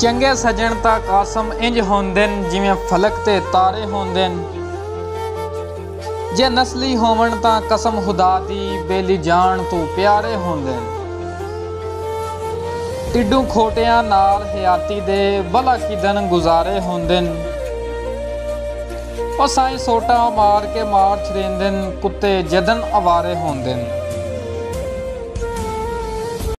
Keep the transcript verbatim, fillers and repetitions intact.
चंगे सजन ता कासम इंज होंदे जिवें फलक ते तारे होंदे। जे नस्ली होवन ता कसम खुदा दी बेली जान तू प्यारे होंदे। टिड्डू खोटियां नाल हयाती दे भला किदन गुजारे होंदे। ओ साईं सोटा मार के मार छड़ेंदे कुत्ते जदन अवारे होंदे।